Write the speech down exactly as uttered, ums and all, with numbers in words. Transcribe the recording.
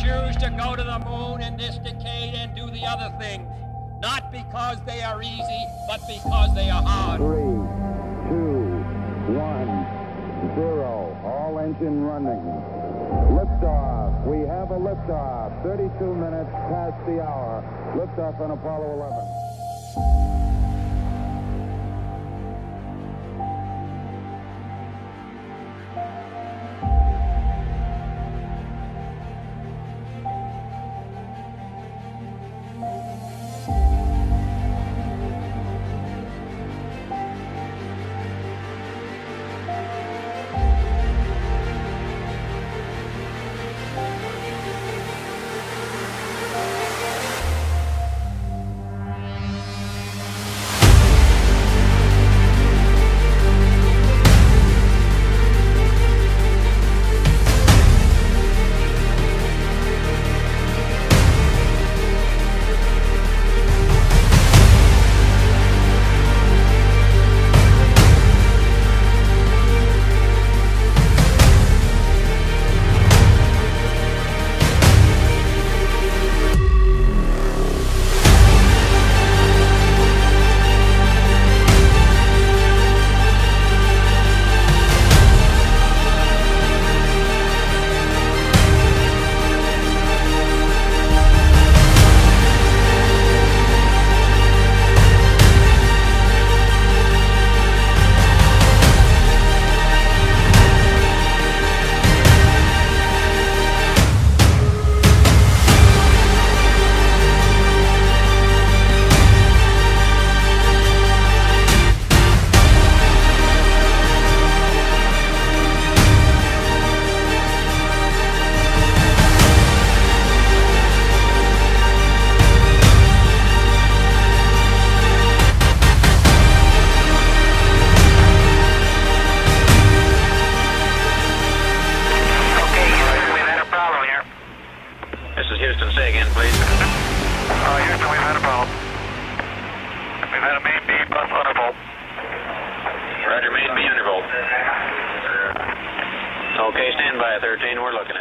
choose to go to the moon in this decade and do the other things, not because they are easy, but because they are hard. Three, two, one, zero. All engine running. Liftoff. We have a liftoff. thirty-two minutes past the hour. Liftoff on Apollo eleven. This is Houston. Say again, please. Uh, Houston, we've had a problem. We've had a main B bus undervolt. Roger, main B undervolt. Okay, stand by, thirteen. We're looking at it.